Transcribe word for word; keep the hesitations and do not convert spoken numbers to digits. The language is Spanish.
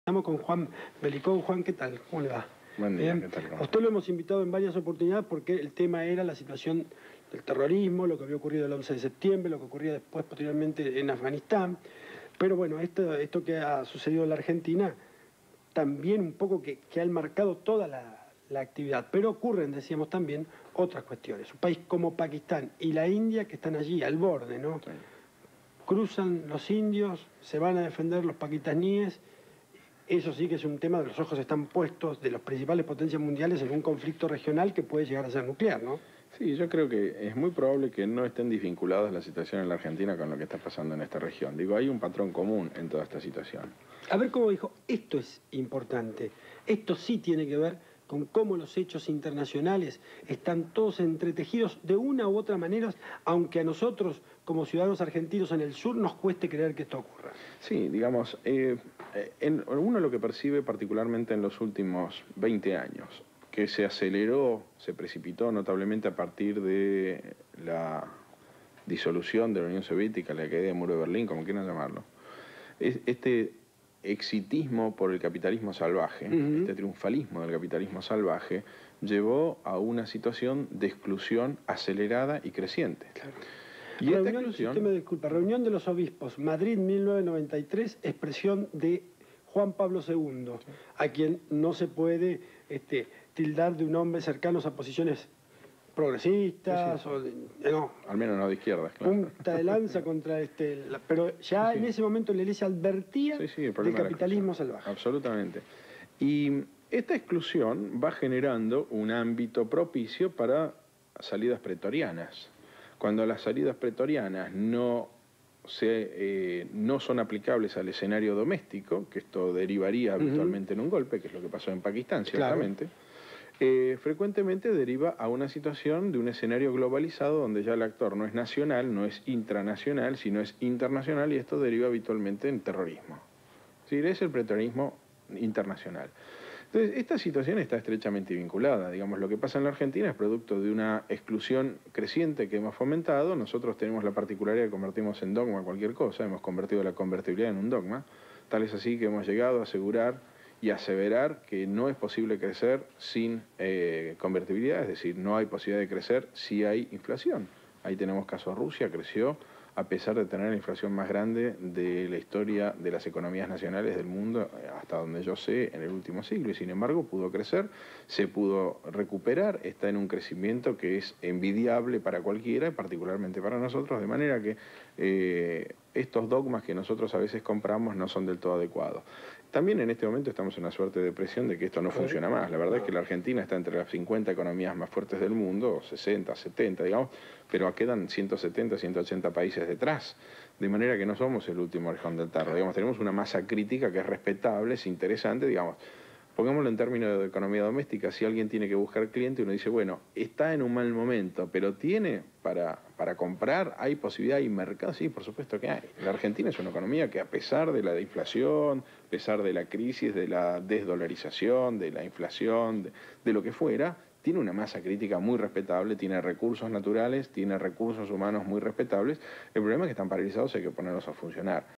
Estamos con Juan Belicó. Juan, ¿qué tal? ¿Cómo le va? Buen día, Bien. ¿qué tal? A usted lo hemos invitado en varias oportunidades porque el tema era la situación del terrorismo, lo que había ocurrido el once de septiembre, lo que ocurría después, posteriormente, en Afganistán. Pero bueno, esto, esto que ha sucedido en la Argentina, también un poco que, que ha marcado toda la, la actividad. Pero ocurren, decíamos también, otras cuestiones. Un país como Pakistán y la India que están allí, al borde, ¿no? Sí. Cruzan los indios, se van a defender los pakistaníes. Eso sí que es un tema de los ojos están puestos de las principales potencias mundiales en un conflicto regional que puede llegar a ser nuclear, ¿no? Sí, yo creo que es muy probable que no estén desvinculadas la situación en la Argentina con lo que está pasando en esta región. Digo, hay un patrón común en toda esta situación. A ver cómo dijo, esto es importante, esto sí tiene que ver con cómo los hechos internacionales están todos entretejidos de una u otra manera, aunque a nosotros, como ciudadanos argentinos en el sur, nos cueste creer que esto ocurra. Sí, digamos, eh, en, uno lo que percibe particularmente en los últimos veinte años, que se aceleró, se precipitó notablemente a partir de la disolución de la Unión Soviética, la caída del muro de Berlín, como quieran llamarlo, es este exitismo por el capitalismo salvaje, uh-huh. este triunfalismo del capitalismo salvaje, llevó a una situación de exclusión acelerada y creciente. Claro. Y reunión, esta exclusión... Si usted me disculpa, reunión de los obispos, Madrid mil novecientos noventa y tres, expresión de Juan Pablo segundo, sí. a quien no se puede este, tildar de un hombre cercano a posiciones progresistas, sí, sí. O de, no. Al menos no de izquierdas, claro. Punta de lanza contra este... La, pero ya sí, sí. en ese momento la Iglesia advertía sí, sí, del capitalismo salvaje. Absolutamente. Y esta exclusión va generando un ámbito propicio para salidas pretorianas. Cuando las salidas pretorianas no, se, eh, no son aplicables al escenario doméstico, que esto derivaría uh-huh. habitualmente en un golpe, que es lo que pasó en Pakistán, ciertamente, claro. Eh, frecuentemente deriva a una situación de un escenario globalizado donde ya el actor no es nacional, no es intranacional, sino es internacional, y esto deriva habitualmente en terrorismo. ¿Sí? Es el preterrorismo internacional. Entonces, esta situación está estrechamente vinculada. Digamos, lo que pasa en la Argentina es producto de una exclusión creciente que hemos fomentado. Nosotros tenemos la particularidad de convertimos en dogma cualquier cosa, hemos convertido la convertibilidad en un dogma, tal es así que hemos llegado a asegurar y aseverar que no es posible crecer sin eh, convertibilidad, es decir, no hay posibilidad de crecer si hay inflación. Ahí tenemos caso Rusia, creció a pesar de tener la inflación más grande de la historia de las economías nacionales del mundo, hasta donde yo sé, en el último siglo, y sin embargo pudo crecer, se pudo recuperar, está en un crecimiento que es envidiable para cualquiera, y particularmente para nosotros, de manera que eh, estos dogmas que nosotros a veces compramos no son del todo adecuados. También en este momento estamos en una suerte de presión de que esto no funciona más. La verdad es que la Argentina está entre las cincuenta economías más fuertes del mundo, sesenta, setenta, digamos, pero quedan ciento setenta, ciento ochenta países detrás. De manera que no somos el último orejón del tarro. Digamos, tenemos una masa crítica que es respetable, es interesante, digamos. Pongámoslo en términos de economía doméstica, si alguien tiene que buscar cliente, uno dice, bueno, está en un mal momento, pero tiene para, para comprar, hay posibilidad, hay mercado, sí, por supuesto que hay. La Argentina es una economía que a pesar de la inflación, a pesar de la crisis, de la desdolarización, de la inflación, de, de lo que fuera, tiene una masa crítica muy respetable, tiene recursos naturales, tiene recursos humanos muy respetables. El problema es que están paralizados y hay que ponerlos a funcionar.